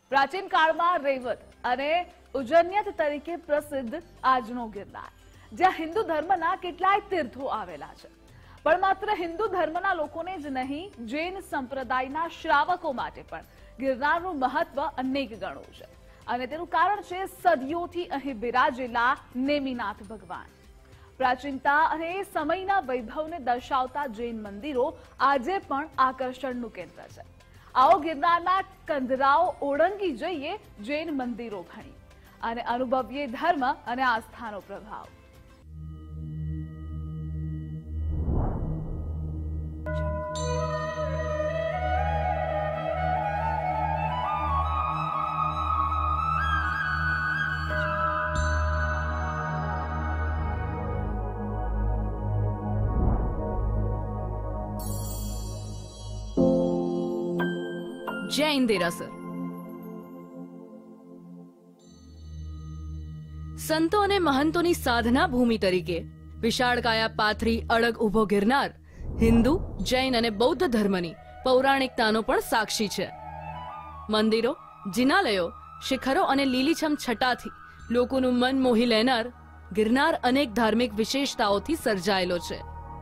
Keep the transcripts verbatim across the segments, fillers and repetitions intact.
પ્રાચીન કાળમાં રૈવત અને ઉજ્જૈન્યત તરીકે પ્રસિદ્ધ આજનો ગિરનાર, જ્યાં હિન્દુ ધર્મના કેટલાય તીર્થો આવેલા છે, પણ માત્ર હિન્દુ ધર્મના લોકોને જ નહીં, જૈન સંપ્રદાયના શ્રાવકો માટે પણ ગિરનારનું મહત્વ અનેક ગણું છે. અને તેનું કારણ છે સદીઓથી અહીં બિરાજેલા નેમિનાથ ભગવાન. પ્રાચીનતા અને સમયના વૈભવને દર્શાવતા જૈન મંદિરો આજે પણ આકર્ષણનું કેન્દ્ર છે. આવો ગિરનારના કંદરાઓ ઓળંગી જઈએ જૈન મંદિરો ભણી અને અનુભવીએ ધર્મ અને આસ્થાનો પ્રભાવ. જૈન દેરાસર. સંતો અને મહંતોની સાધના ભૂમિ તરીકે વિશાળકાયા પાથરી અડગ ઉભો ગિરનાર હિન્દુ, જૈન અને બૌદ્ધ ધર્મની પૌરાણિકતાનો પણ સાક્ષી છે. મંદિરો, જિનાલયો, શિખરો અને લીલીછમ છટાથી લોકોનું મન મોહી લેનાર ગિરનાર અનેક ધાર્મિક વિશેષતાઓથી સર્જાયેલો છે.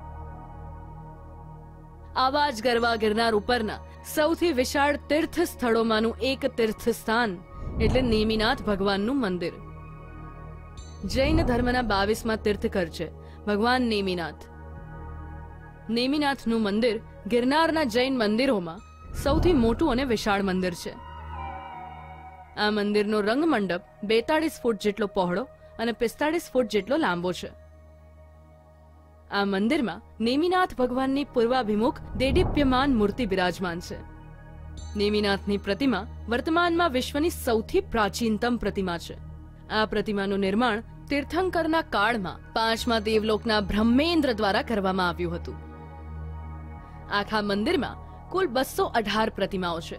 આવા જ ગરવા ગિરનાર ઉપરના સૌથી વિશાળ તીર્થ સ્થળોમાંનું એક તીર્થ સ્થાન એટલે નેમિનાથ ભગવાનનું મંદિર. જૈન ધર્મના બાવીસમાં તીર્થકર છે ભગવાન નેમિનાથ. નેમિનાથનું મંદિર ગિરનારના જૈન મંદિરોમાં સૌથી મોટું અને વિશાળ મંદિર છે. આ મંદિરનો રંગમંડપ બેતાળીસ ફૂટ જેટલો પહોળો અને પિસ્તાળીસ ફૂટ જેટલો લાંબો છે. આ મંદિરમાં નેમિનાથ ભગવાનની પૂર્વાભિમુખ દેદીપ્યમાન મૂર્તિ બિરાજમાન છે. નેમિનાથની પ્રતિમા વર્તમાનમાં વિશ્વની સૌથી પ્રાચીનતમ પ્રતિમા છે. આ પ્રતિમાનું નિર્માણ તીર્થંકરના કાળમાં પાંચમા દેવલોકના બ્રહ્મેન્દ્ર દ્વારા કરવામાં આવ્યું હતું. આખા મંદિરમાં કુલ બસો અઢાર પ્રતિમાઓ છે.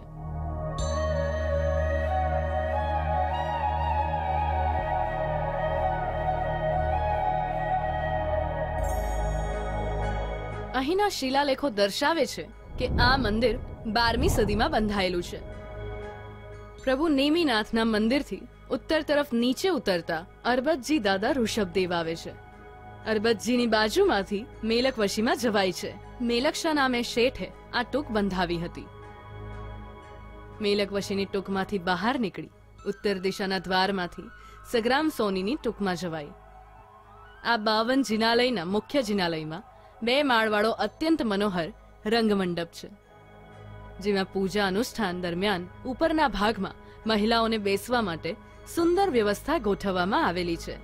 અહીંના શિલાલેખો દર્શાવે છે કે આ મંદિર બારમી સદીમાં બંધાયેલું છે. પ્રભુ નેમિનાથના મંદિરથી ઉત્તર તરફ નીચે ઉતરતા અરબતજી દાદા ઋષભદેવ આવે છે. અરબતજીની બાજુમાંથી મેલકવશીમાં જવાય છે. મેલક્ષા નામે શેઠે આ ટૂંક બંધાવી હતી. મેલકવશીની ટૂંકમાંથી બહાર નીકળી ઉત્તર દિશાના દ્વારમાંથી સગ્રામ સોનીની ટૂંકમાં જવાય. આ બાવન જિનાલયના મુખ્ય જિનાલયમાં બે માળવાળો અત્યંત મનોહર રંગમંડપ છે, જેમાં પૂજા અનુષ્ઠાન દરમિયાન ઉપરના ભાગમાં મહિલાઓને બેસવા માટે સુંદર વ્યવસ્થા ગોઠવવામાં આવેલી છે.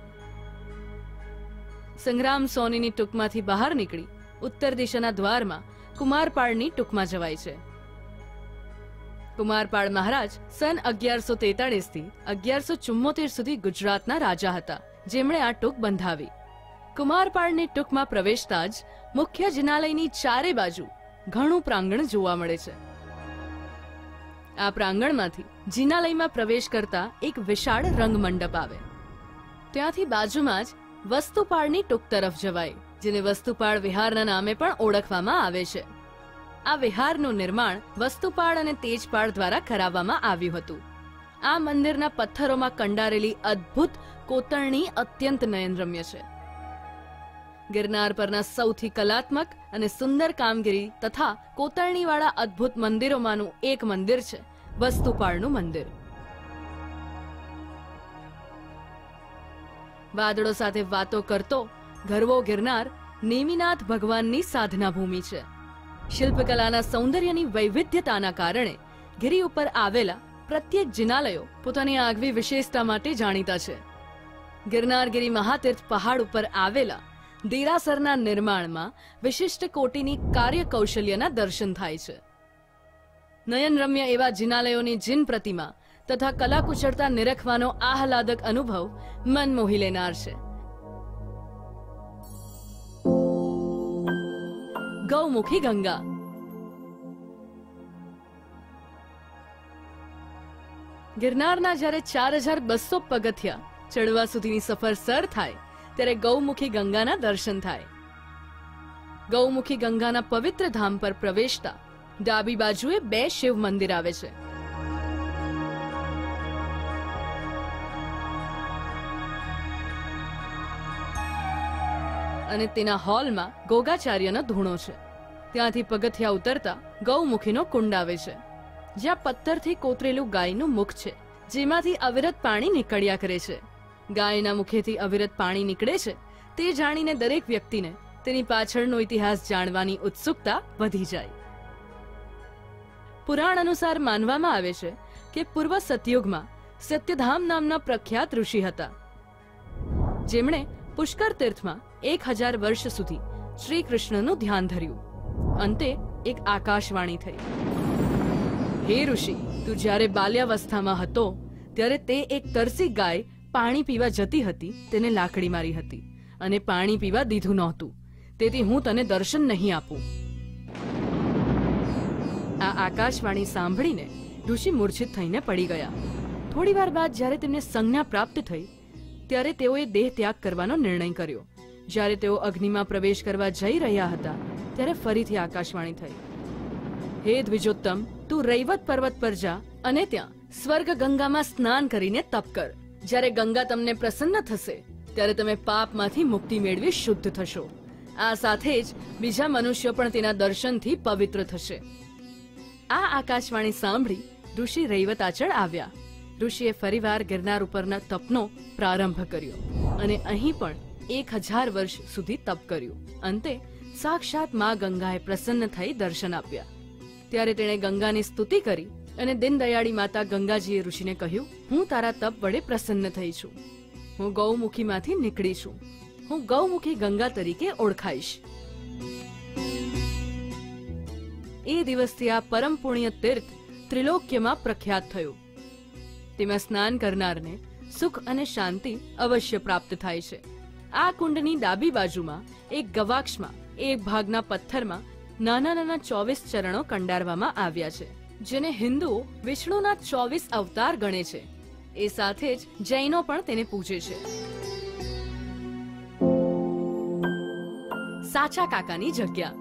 સંગ્રામ સોનીની ટૂંકમાંથી બહાર નીકળી ઉત્તર દિશાના દ્વારમાં કુમારપાળની ટૂંકમાં જવાય છે. કુમારપાળ મહારાજ સન અગિયારસો તેતાળીસ થી અગિયારસો ચુમ્મોતેર સુધી ગુજરાતના રાજા હતા, જેમણે આ ટૂંક બંધાવી. કુમારપાળની ટૂંકમાં પ્રવેશતા જ મુખ્ય જિનાલયની ચારે બાજુ ઘણું પ્રાંગણ જોવા મળે છે. આ પ્રાંગણમાંથી જિનાલયમાં પ્રવેશ કરતા એક વિશાળ રંગમંડપ આવે. ત્યાંથી બાજુમાં જ વસ્તુપાળની ટૂંક તરફ જવાય, જેને વસ્તુપાળ વિહારના નામે પણ ઓળખવામાં આવે છે. આ વિહારનું નિર્માણ વસ્તુપાળ અને તેજપાળ દ્વારા કરાવવામાં આવ્યું હતું. આ મંદિરના પથ્થરોમાં કંડારેલી અદ્ભુત કોતરણી અત્યંત નયનરમ્ય છે. ગિરનાર પરના સૌથી કલાત્મક અને સુંદર કામગીરી તથા કોતરણીવાળા અદ્ભુત મંદિરોમાંનું એક મંદિર છે વસ્તુપાળનું મંદિર. વાદળો સાથે વાતો કરતો ગરવો ગિરનાર નેમિનાથ ભગવાનની સાધના ભૂમિ છે. શિલ્પકલાના સૌંદર્યની વૈવિધ્યતાના કારણે ગિરી ઉપર આવેલા પ્રત્યેક જિનાલયો પોતાની આગવી વિશેષતા માટે જાણીતા છે. ગિરનારગિરી મહાતીર્થ પહાડ ઉપર આવેલા દેરાસરના નિર્માણમાં વિશિષ્ટ કોટીની કાર્યકૌશલ્યના દર્શન થાય છે. નયનરમ્ય એવા જિનાલયોની જીન પ્રતિમા તથા કલાકુશળતા નિરખવાનો આહલાદક અનુભવ મન મોહી લેનાર છે. ગૌમુખી ગંગા. ગિરનારના જ્યારે ચાર હજાર બસો પગથિયા ચડવા સુધીની સફર સર થાય ત્યારે ગૌમુખી ગંગાના દર્શન થાય. ગૌમુખી ગંગાના પવિત્ર ધામ પર પ્રવેશતા ડાબી બાજુએ બે શિવ મંદિર આવે છે. અને તેના હોલમાં ગોગાચાર્યનો ધૂણો છે. ત્યાંથી પગથિયા ઉતરતા ગૌમુખીનો કુંડ આવે છે, જ્યાં પથ્થરથી કોતરેલું ગાયનું મુખ છે, જેમાંથી અવિરત પાણી નીકળ્યા કરે છે. ગાયના મુખેથી અવિરત પાણી નીકળે છે તે જાણીને દરેક વ્યક્તિને તેની પાછળનો ઇતિહાસ જાણવાની ઉત્સુકતા વધી જાય. પુરાણ અનુસાર માનવામાં આવે છે કે પૂર્વ સતયુગમાં સત્યધામ નામના પ્રખ્યાત ઋષિ હતા, જેમણે પુષ્કર તીર્થમાં એક હજાર વર્ષ સુધી શ્રી કૃષ્ણનું ધ્યાન ધર્યું. અંતે એક આકાશવાણી થઈ, હે ઋષિ, તું જ્યારે બાલ્યાવસ્થામાં હતો ત્યારે તે એક તરસી ગાય પાણી પીવા જતી હતી તેને લાકડી મારી હતી અને પાણી પીવા દીધું નહોતું, તેથી હું તને દર્શન નહીં આપું. આ આકાશવાણી સાંભળીને ઋષિ મૂર્છિત થઈને પડી ગયા. થોડી વાર બાદ જ્યારે તેમને સંજ્ઞા પ્રાપ્ત થઈ ત્યારે તેઓએ દેહ ત્યાગ કરવાનો નિર્ણય કર્યો. જ્યારે તેઓ અગ્નિમાં પ્રવેશ કરવા જઈ રહ્યા હતા ત્યારે ફરીથી આકાશવાણી થઈ, હે દ્વિજોત્તમ, તું રૈવત પર્વત પર જા અને ત્યાં સ્વર્ગ ગંગામાં સ્નાન કરીને તપ કર. જ્યારે ગંગા તમને પ્રસન્ન થશે ત્યારે તમે પાપમાંથી મુક્તિ મેળવી શુદ્ધ થશો. આ સાથે જ બીજા મનુષ્યો પણ તેના દર્શનથી પવિત્ર થશે. આ આકાશવાણી સાંભળી ઋષિ રૈવતાચળ આવ્યા. ઋષિએ ફરીવાર ગિરનાર ઉપરના તપનો પ્રારંભ કર્યો અને અહીં પણ એક હજાર વર્ષ સુધી તપ કર્યું. અંતે સાક્ષાત મા ગંગાએ પ્રસન્ન થઈ દર્શન આપ્યા. ત્યારે તેણે ગંગાની સ્તુતિ કરી અને દીનદયાળી માતા ગંગાજીએ ઋષિને કહ્યું, હું તારા તપ વડે પ્રસન્ન થઈ છું. હું ગૌમુખીમાંથી નીકળી છું. હું ગૌમુખી ગંગા તરીકે ઓળખાઈશ. એ દિવસથી આ પરમ પુણ્ય તીર્થ ત્રિલોક્યમાં પ્રખ્યાત થયું. તેમાં સ્નાન કરનારને સુખ અને શાંતિ અવશ્ય પ્રાપ્ત થાય છે. આ કુંડની ડાબી બાજુમાં એક ગવાક્ષમાં એક ભાગના પથ્થરમાં નાના નાના ચોવીસ ચરણો કંડારવામાં આવ્યા છે, જેને હિન્દુઓ વિષ્ણુના ચોવીસ અવતાર ગણે છે. એ સાથે જ જૈનો પણ તેને પૂજે છે. સાચા કાકાની જગ્યા.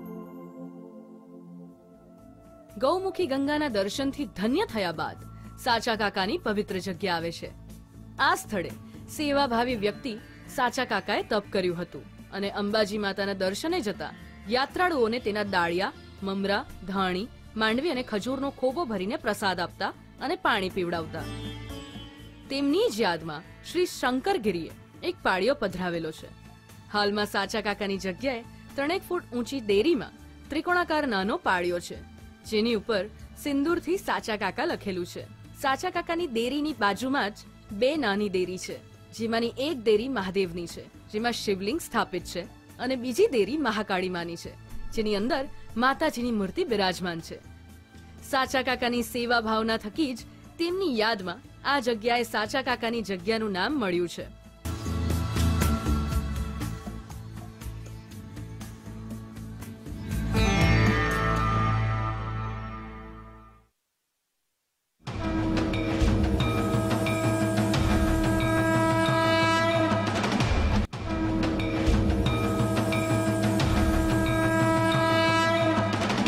ગૌમુખી ગંગાના દર્શનથી ધન્ય થયા બાદ સાચા કાકાની પવિત્ર જગ્યા આવે છે. આ સ્થળે સેવાભાવી વ્યક્તિ સાચા કાકાએ તપ કર્યું હતું અને અંબાજી માતાના દર્શને જતા યાત્રાળુઓને તેના દાળિયા, મમરા, ધાણી, માંડવી અને ખજૂરનો ખોબો ભરીને પ્રસાદ આપતા અને પાણી પીવડાવતા. તેમની જ યાદમાં શ્રી શંકરગીરીએ એક પાળિયો પધરાવેલો છે. હાલમાં સાચા કાકાની જગ્યાએ ત્રણેક ફૂટ ઊંચી દેરીમાં ત્રિકોણાકાર નાનો પાળિયો છે, જેની ઉપર સિંદૂરથી સાચા કાકા લખેલું છે. સાચા કાકાની દેરીની બાજુમાં જ બે નાની દેરી છે, જેમાંની એક દેરી મહાદેવની છે, જેમાં શિવલિંગ સ્થાપિત છે, અને બીજી દેરી મહાકાળી માની છે, જેની અંદર માતાજીની મૂર્તિ બિરાજમાન છે. સાચા કાકાની સેવા ભાવના થકી જ તેમની યાદમાં આ જગ્યાએ સાચા કાકાની જગ્યાનું નામ મળ્યું છે.